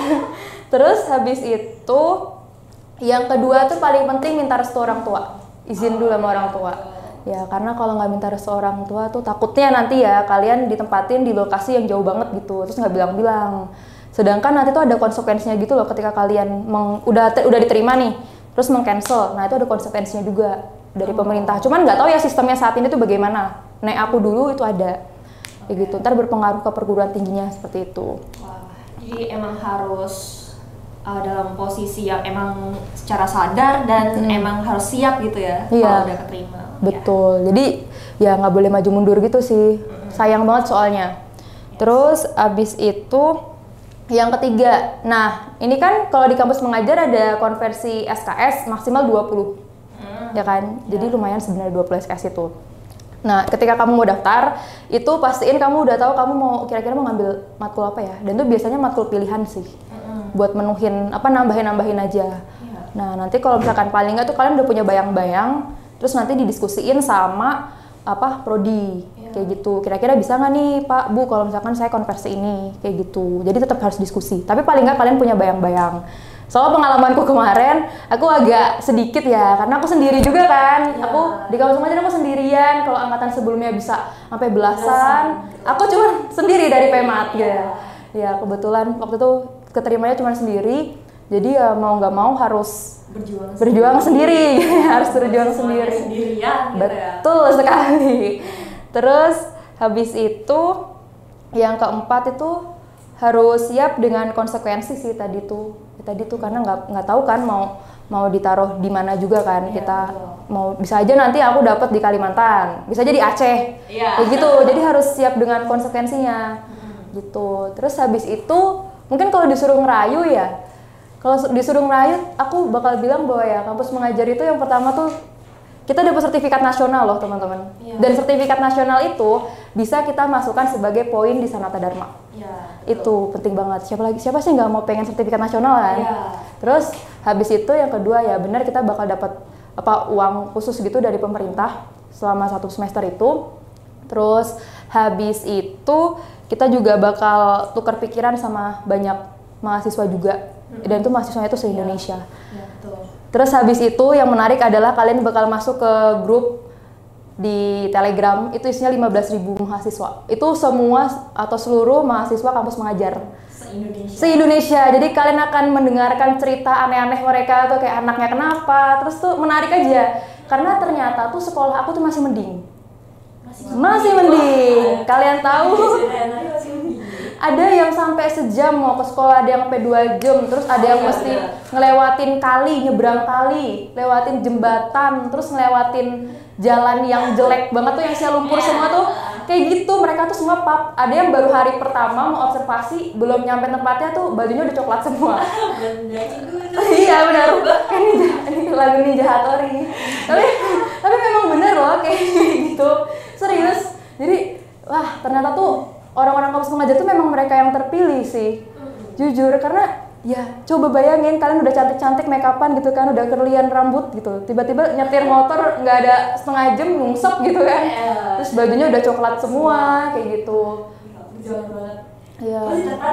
Terus habis itu yang kedua tuh paling penting minta restu orang tua, izin dulu sama orang tua. Ya karena kalau nggak minta restu orang tua tuh takutnya nanti ya kalian ditempatin di lokasi yang jauh banget gitu, terus nggak bilang-bilang. Sedangkan nanti tuh ada konsekuensinya gitu loh ketika kalian udah diterima nih, terus meng-cancel. Nah itu ada konsekuensinya juga dari pemerintah. Cuman nggak tahu ya sistemnya saat ini tuh bagaimana. Nek aku dulu itu ada. Kayak gitu, ntar berpengaruh ke perguruan tingginya seperti itu. Wah, jadi emang harus dalam posisi yang emang secara sadar dan emang harus siap gitu ya kalau udah keterima. Betul, jadi ya nggak boleh maju mundur gitu sih, sayang banget soalnya. Terus abis itu yang ketiga, nah ini kan kalau di kampus mengajar ada konversi SKS maksimal 20, ya kan? Jadi lumayan sebenarnya 20 SKS itu. Nah, ketika kamu mau daftar, itu pastiin kamu udah tahu kamu mau kira-kira mau ngambil matkul apa ya. Dan itu biasanya matkul pilihan sih. Buat menuhin nambahin aja. Nah, nanti kalau misalkan paling nggak tuh kalian udah punya bayang-bayang, terus nanti didiskusiin sama prodi. Kayak gitu. Kira-kira bisa nggak nih, Pak, Bu, kalau misalkan saya konversi ini kayak gitu. Jadi tetap harus diskusi. Tapi paling nggak kalian punya bayang-bayang. Soal pengalamanku kemarin, aku agak sedikit ya, karena aku sendiri juga kan. Aku di kampus mengajar aku sendirian. Kalau angkatan sebelumnya bisa sampai belasan, aku cuma sendiri dari Pemat ya. Ya kebetulan waktu itu keterimanya cuma sendiri. Jadi ya mau nggak mau harus berjuang sendiri. Harus berjuang sendiri. Sendirian, gitu ya. Betul sekali. Terus habis itu yang keempat itu harus siap dengan konsekuensi sih tadi tuh karena nggak tahu kan mau ditaruh di mana juga kan. Kita mau bisa aja nanti aku dapat di Kalimantan, bisa aja di Aceh, kayak gitu. Jadi harus siap dengan konsekuensinya gitu. Terus habis itu mungkin kalau disuruh ngerayu aku bakal bilang bahwa ya kampus mengajar itu yang pertama tuh kita dapat sertifikat nasional loh teman-teman. Dan sertifikat nasional itu bisa kita masukkan sebagai poin di Sanata Dharma. Itu penting banget. Siapa sih nggak mau pengen sertifikat nasional kan? Terus habis itu yang kedua ya benar kita bakal dapat uang khusus gitu dari pemerintah selama 1 semester itu. Terus habis itu kita juga bakal tukar pikiran sama banyak mahasiswa juga. Dan itu mahasiswanya itu se-Indonesia. Terus habis itu yang menarik adalah kalian bakal masuk ke grup di Telegram, itu isinya 15.000 mahasiswa. Itu semua atau seluruh mahasiswa kampus mengajar se-Indonesia. Jadi kalian akan mendengarkan cerita aneh-aneh mereka tuh kayak anaknya kenapa. Terus tuh menarik aja karena ternyata tuh sekolah aku tuh masih mending. Masih mending. Kalian tahu? Ada yang sampai sejam mau ke sekolah, ada yang sampai 2 jam, terus ada yang mesti ngelewatin kali, nyebrang kali, lewatin jembatan, terus ngelewatin jalan yang jelek banget tuh yang isi lumpur semua tuh. Kayak gitu, mereka tuh semua ada yang baru hari pertama mau observasi, belum nyampe tempatnya tuh bajunya udah coklat semua. Iya benar, kan ini lagu Ninja Hattori. Tapi memang bener loh kayak gitu, serius. Jadi wah ternyata tuh orang-orang kampus mengajar tuh memang mereka yang terpilih sih, jujur. Karena ya coba bayangin kalian udah cantik-cantik make upan gitu kan, udah kerlian rambut gitu, tiba-tiba nyetir motor nggak ada setengah jam nungsep gitu kan, terus bajunya udah coklat semua kayak gitu. Jalan banget. Iya.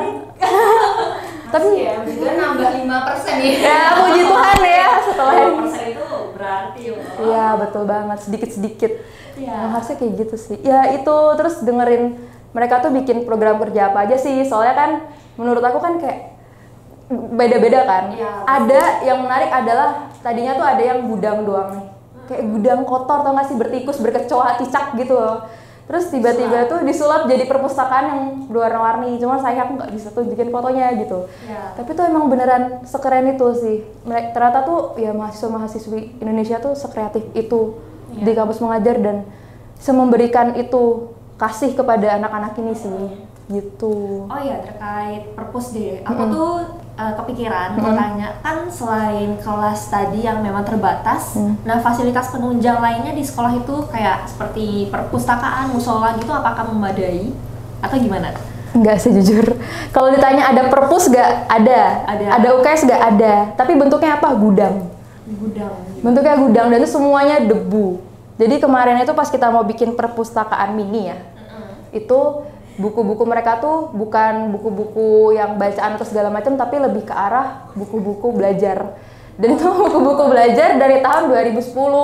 Tapi ya juga nambah 5% ya. Ya puji Tuhan ya setelah 5% itu berarti ya. Iya betul banget, sedikit-sedikit. Iya. Harusnya kayak gitu sih. Ya itu terus dengerin mereka tuh bikin program kerja apa aja sih, soalnya kan menurut aku kan kayak beda-beda kan. Ada yang menarik adalah tadinya tuh ada yang gudang doang nih, kayak gudang kotor tau gak sih, bertikus, berkecoa, cicak gitu loh. Terus tiba-tiba tuh disulap jadi perpustakaan yang berwarna-warni, cuma saya aku nggak bisa tunjukin fotonya gitu. Tapi tuh emang beneran sekeren itu sih. Ternyata tuh ya mahasiswa-mahasiswi Indonesia tuh sekreatif itu di kampus mengajar dan sememberikan itu kasih kepada anak-anak ini sih gitu. Oh iya, terkait perpus deh, aku tuh kepikiran mau tanya, kan selain kelas tadi yang memang terbatas, nah fasilitas penunjang lainnya di sekolah itu kayak seperti perpustakaan, musola gitu, apakah memadai atau gimana? Enggak sih jujur. Kalau ditanya ada perpus nggak? Ada UKS nggak? Ada. Tapi bentuknya apa? Gudang. Bentuknya gudang dan itu semuanya debu. Jadi kemarin itu pas kita mau bikin perpustakaan mini ya, itu buku-buku mereka tuh bukan buku-buku yang bacaan atau segala macam, tapi lebih ke arah buku-buku belajar. Dan itu buku-buku belajar dari tahun 2010,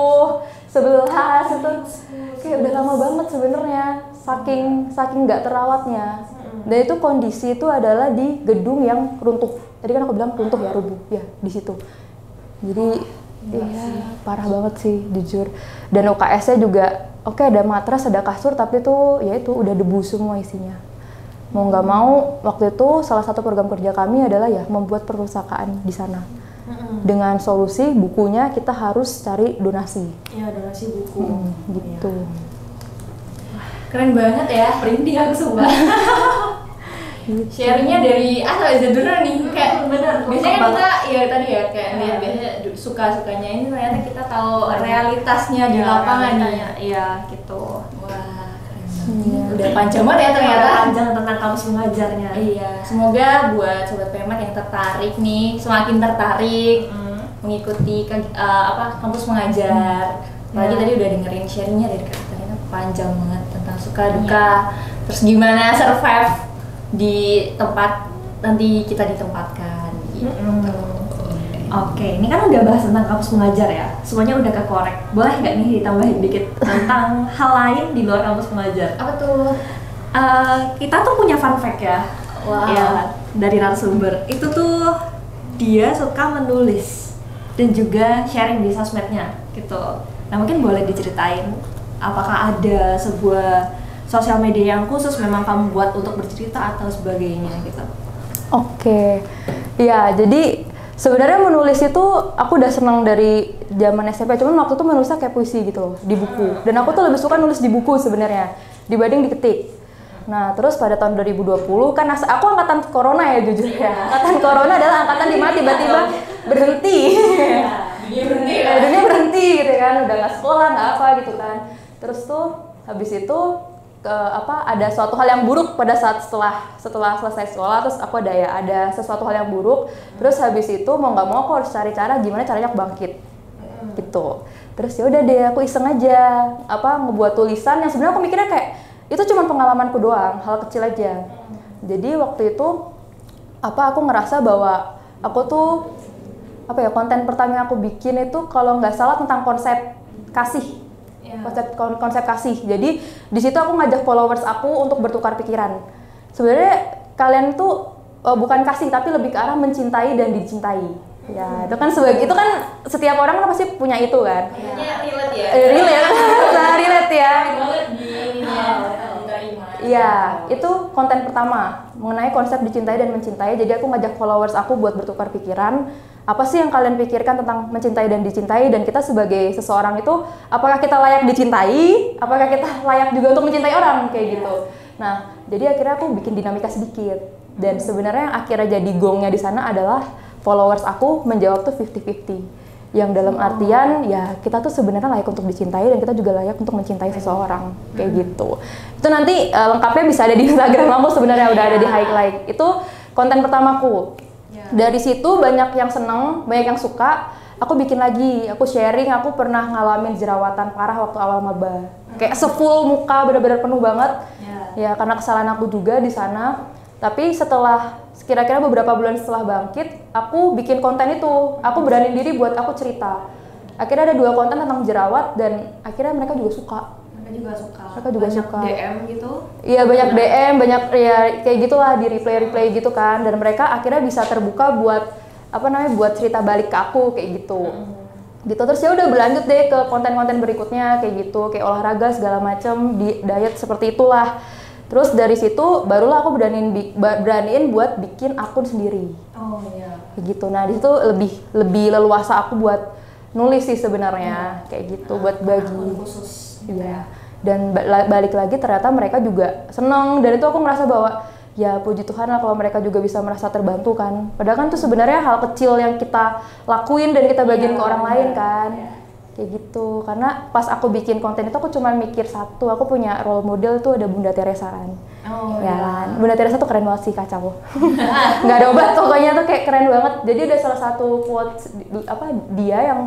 11 itu kayak udah lama banget sebenarnya, saking nggak terawatnya. Dan itu kondisi itu adalah di gedung yang runtuh. Tadi kan aku bilang runtuh ya, rubuh ya di situ. Jadi iya, parah banget sih jujur. Dan UKS-nya juga oke, ada matras, ada kasur, tapi tuh ya itu udah debu semua isinya. Mau nggak mau, waktu itu salah satu program kerja kami adalah ya membuat perpustakaan di sana. Dengan solusi bukunya kita harus cari donasi. Iya, donasi buku. Gitu. Keren banget ya, merinding aku sumpah. Sharingnya dari asal bener nih, kayak bener. Biasanya kan kita ya tadi ya kayak lihat biasanya suka-sukanya, ini ternyata kita tahu realitasnya di lapangan nih. Iya, gitu. Wah, keren. Udah panjang banget ya ternyata. Panjang tentang kampus mengajarnya. Iya, semoga buat sobat PMAT yang tertarik nih, semakin tertarik mengikuti kampus mengajar. Apalagi tadi udah dengerin sharingnya dari Kak Katarina, panjang banget tentang suka duka, terus gimana survive di tempat nanti kita ditempatkan gitu. Oke, ini kan udah bahas tentang kampus mengajar ya, semuanya udah kekorek. Boleh nggak nih ditambahin dikit tentang hal lain di luar kampus mengajar? Apa tuh? Kita tuh punya fun fact ya, ya dari narasumber. Itu tuh dia suka menulis dan juga sharing di sosmednya gitu. Nah mungkin boleh diceritain Apakah ada sebuah sosial media yang khusus memang kamu buat untuk bercerita atau sebagainya gitu? Oke, ya jadi sebenarnya menulis itu aku udah senang dari zaman SMP, cuman waktu itu menulisnya kayak puisi gitu loh, di buku. Dan aku tuh lebih suka nulis di buku sebenarnya dibanding diketik. Nah, terus pada tahun 2020 kan aku angkatan corona ya jujur ya. Angkatan corona adalah angkatan di mana tiba-tiba berhenti. Dunia berhenti gitu kan, udah nggak sekolah, nggak apa gitu kan. Terus tuh habis itu ada suatu hal yang buruk pada saat setelah selesai sekolah, terus aku ada sesuatu hal yang buruk, terus habis itu mau nggak mau aku harus cari cara gimana caranya aku bangkit gitu. Terus ya udah deh aku iseng aja ngebuat tulisan yang sebenarnya aku mikirnya kayak itu cuma pengalamanku doang, hal kecil aja. Jadi waktu itu aku ngerasa bahwa aku tuh konten pertama yang aku bikin itu kalau nggak salah tentang konsep kasih. Konsep kasih. Jadi di situ aku ngajak followers aku untuk bertukar pikiran. Sebenarnya kalian tuh bukan kasih tapi lebih ke arah mencintai dan dicintai. Ya, itu kan setiap orang kan pasti punya itu kan. Relate ya. Relate ya. Iya. Iya, itu konten pertama mengenai konsep dicintai dan mencintai. Jadi aku ngajak followers aku buat bertukar pikiran. Apa sih yang kalian pikirkan tentang mencintai dan dicintai, dan kita sebagai seseorang itu apakah kita layak dicintai, apakah kita layak juga untuk mencintai orang kayak gitu. Nah, jadi akhirnya aku bikin dinamika sedikit, dan sebenarnya yang akhirnya jadi gongnya di sana adalah followers aku menjawab tuh 50-50, yang dalam artian ya kita tuh sebenarnya layak untuk dicintai dan kita juga layak untuk mencintai seseorang kayak gitu. Itu nanti lengkapnya bisa ada di Instagram aku, sebenarnya udah ada di highlight. Itu konten pertamaku. Dari situ banyak yang seneng, banyak yang suka. Aku bikin lagi, aku sharing, aku pernah ngalamin jerawatan parah waktu awal maba. Kayak sefull muka, benar-benar penuh banget. Ya karena kesalahan aku juga di sana. Tapi setelah kira-kira beberapa bulan setelah bangkit, aku bikin konten itu. Aku beraniin diri buat aku cerita. Akhirnya ada 2 konten tentang jerawat dan akhirnya mereka juga suka. Mereka juga suka. DM gitu? Iya, banyak DM, banyak ya kayak gitulah, di replay gitu kan, dan mereka akhirnya bisa terbuka buat buat cerita balik ke aku kayak gitu. Gitu terus ya udah berlanjut deh ke konten-konten berikutnya kayak gitu, kayak olahraga segala macam, di diet seperti itulah. Terus dari situ barulah aku beraniin buat bikin akun sendiri. Oh iya. Kayak gitu. Nah, di situ lebih leluasa aku buat nulis sih sebenarnya, kayak gitu, buat bagi. Khusus. Iya. Dan balik lagi ternyata mereka juga seneng, dan itu aku ngerasa bahwa ya puji Tuhan lah kalau mereka juga bisa merasa terbantu kan. Padahal kan itu sebenarnya hal kecil yang kita lakuin dan kita bagiin ke orang lain kan. Kayak gitu. Karena pas aku bikin konten itu aku cuma mikir satu, aku punya role model tuh ada Bunda Teresa kan. Kan. Bunda Teresa tuh keren banget sih, kacau. Nggak ada obat pokoknya tuh kayak keren banget. Jadi ada salah satu quotes dia yang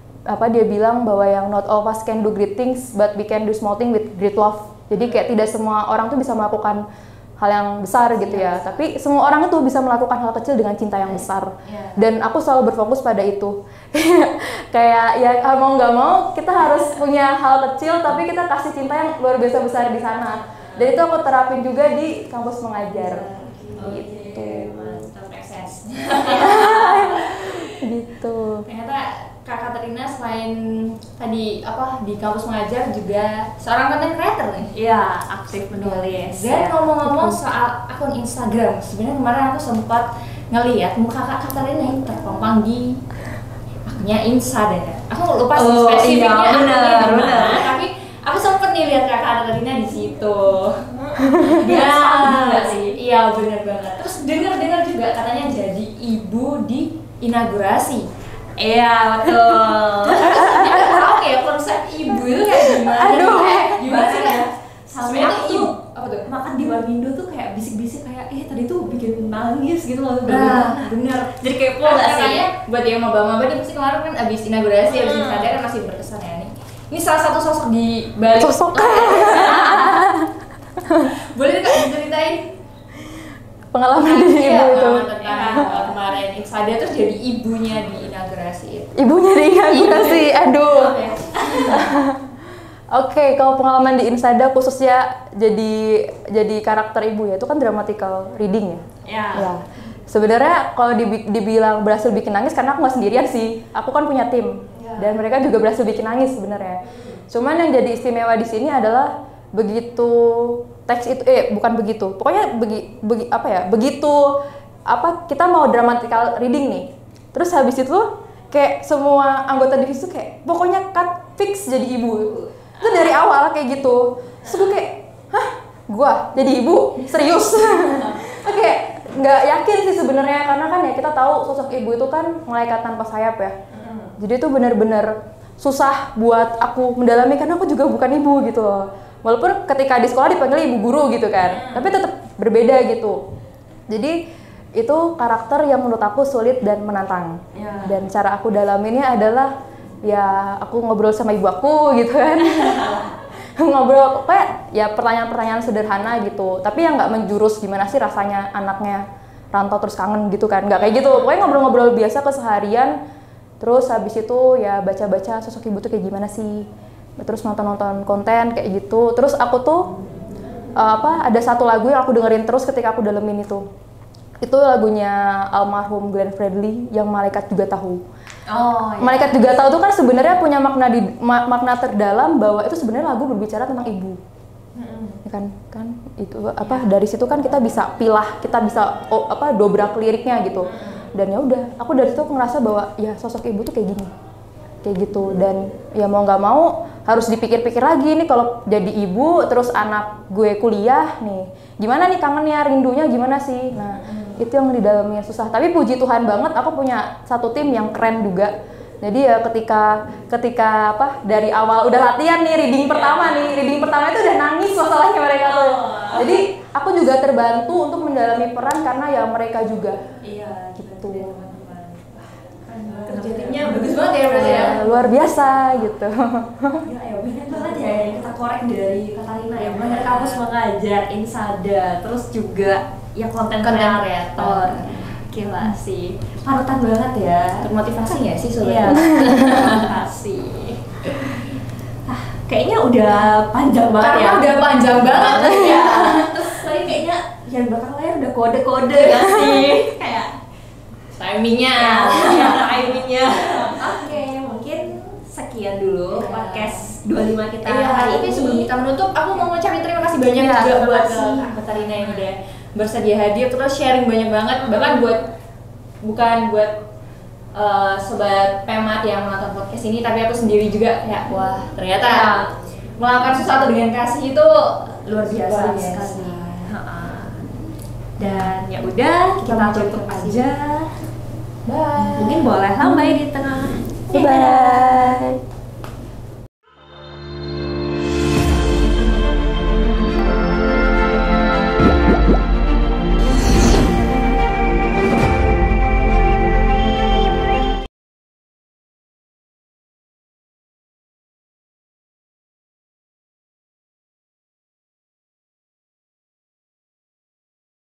dia bilang bahwa yang not all of us can do great things but we can do small thing with great love. Jadi kayak tidak semua orang tuh bisa melakukan hal yang besar gitu ya, tapi semua orang itu bisa melakukan hal kecil dengan cinta yang besar. Dan aku selalu berfokus pada itu. Kayak ya mau nggak mau kita harus punya hal kecil tapi kita kasih cinta yang luar biasa besar di sana. Dan itu aku terapin juga di kampus mengajar. Gitu. Mantap, ekses. Gitu. Ternyata Kak Katerina selain tadi di kampus mengajar juga seorang content creator nih. Iya, aktif menulis. Dan ngomong-ngomong soal akun Instagram, sebenarnya kemarin aku sempat ngelihat muka Kak Katerina yang terpampang di akunnya Instagram. Aku lupa sih spesifiknya akunnya di mana, tapi aku sempat nih lihat Kak Katerina di situ. Dia nggak sih? Iya, benar banget. Terus dengar juga katanya jadi ibu di inaugurasi. Iya, betul. Dia tahu ya konsep ibu itu kayak gimana. Gimana sih ya? Sampai aku makan di Warmindo tuh kayak bisik-bisik kayak tadi tuh bikin nangis gitu loh. Bener. Jadi kepo gak sih? Buat yang maba-maba nih pasti kemarin kan abis inaugurasi, abis insadar kan masih berkesan ya nih. Ini salah satu sosok di balik. Sosok. Boleh Kak diceritain pengalaman ibu itu. Tentang kemarin Insada terus jadi ibunya di inaugurasi itu. Ibunya di inaugurasi, aduh. Oke, kalau pengalaman di Insada khususnya jadi karakter ibu ya, itu kan dramatical reading ya. Ya. Sebenarnya kalau dibilang berhasil bikin nangis karena aku nggak sendirian sih, aku kan punya tim. dan mereka juga berhasil bikin nangis sebenarnya. Cuman yang jadi istimewa di sini adalah begitu teks itu bukan begitu. Pokoknya begitu kita mau dramatical reading nih. Terus habis itu kayak semua anggota divisi tuh kayak pokoknya cut fix jadi ibu. Itu dari awal kayak gitu. Terus gue kayak, hah? Gua jadi ibu? Serius? Oke, nggak yakin sih sebenarnya karena kan ya kita tahu sosok ibu itu kan malaikat tanpa sayap ya. Jadi itu benar-benar susah buat aku mendalami karena aku juga bukan ibu gitu loh. Walaupun ketika di sekolah dipanggil ibu guru gitu kan, tapi tetap berbeda gitu. Jadi itu karakter yang menurut aku sulit dan menantang. Dan cara aku dalaminnya adalah ya aku ngobrol sama ibu aku gitu kan. Ngobrol kayak ya pertanyaan-pertanyaan sederhana gitu. Tapi yang nggak menjurus gimana sih rasanya anaknya rantau terus kangen gitu kan. Nggak kayak gitu. Pokoknya ngobrol-ngobrol biasa keseharian. Terus habis itu ya baca-baca sosok ibu tuh kayak gimana sih. Terus nonton-nonton konten kayak gitu. Terus aku tuh ada satu lagu yang aku dengerin terus ketika aku dalemin itu. Itu lagunya almarhum Glenn Fredly yang Malaikat Juga Tahu. Malaikat Juga Tahu itu kan sebenarnya punya makna terdalam bahwa itu sebenarnya lagu berbicara tentang ibu. Ya kan itu dari situ kan kita bisa pilah, kita bisa dobrak liriknya gitu. Dan ya udah, aku dari situ ngerasa bahwa ya sosok ibu tuh kayak gini. Kayak gitu, dan ya mau nggak mau harus dipikir-pikir lagi nih kalau jadi ibu terus anak gue kuliah nih gimana nih kangennya, rindunya gimana sih. Nah itu yang di dalamnya susah, tapi puji Tuhan banget aku punya satu tim yang keren juga. Jadi ya ketika dari awal udah latihan nih reading pertama itu udah nangis masalahnya mereka tuh. Jadi aku juga terbantu untuk mendalami peran karena ya mereka juga gitu. Kerjanya bagus banget ya berarti ya. Luar biasa gitu. Ya banyak banget ya yang kita korek dari Katarina ya. Mulai dari kampus mengajar, Insada, terus juga ya konten kreator. Gila sih, panutan banget ya. Termotivasi nggak sih sobat? Iya, termotivasi. Kayaknya udah panjang banget Karena ya. udah panjang banget ya. Terus tadi kayaknya yang belakang layar udah kode-kode gak sih? Kayak Timingnya. Oke, mungkin sekian dulu podcast 25 kita Hari ini sebelum kita menutup, aku mau ngucapin terima kasih banyak Iya, juga terima buat kasih. Kak Katarina yang udah bersedia hadir terus sharing banyak banget. Bahkan bukan buat sobat Pemat yang menonton podcast ini, tapi aku sendiri juga kayak wah ternyata melakukan sesuatu dengan kasih itu luar biasa sekali. Dan ya udah, kita tutup aja. Bye. Mungkin boleh lambai di tengah. Bye.